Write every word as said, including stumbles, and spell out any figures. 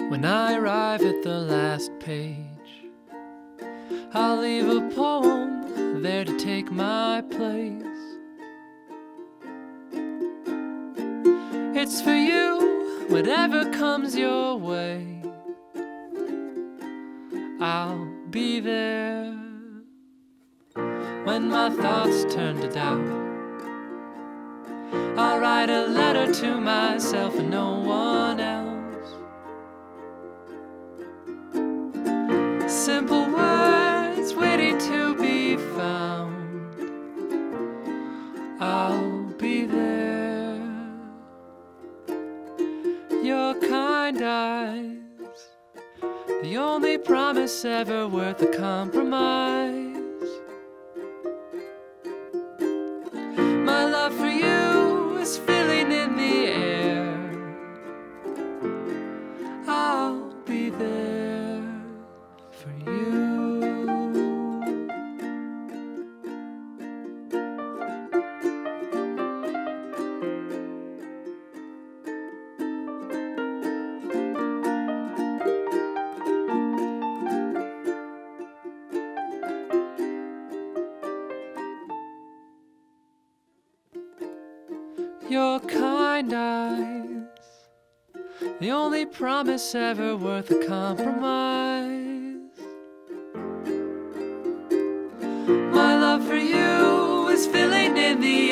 When I arrive at the last page, I'll leave a poem there to take my place. It's for you, whatever comes your way. I'll be there. When my thoughts turn to doubt, I'll write a letter to myself and no one else. Simple words waiting to be found. I'll be there. Your kind eyes, the only promise ever worth a compromise. My love for you is filling in the air. I'll be there for you. Your kind eyes, the only promise ever worth a compromise. My love for you is filling in the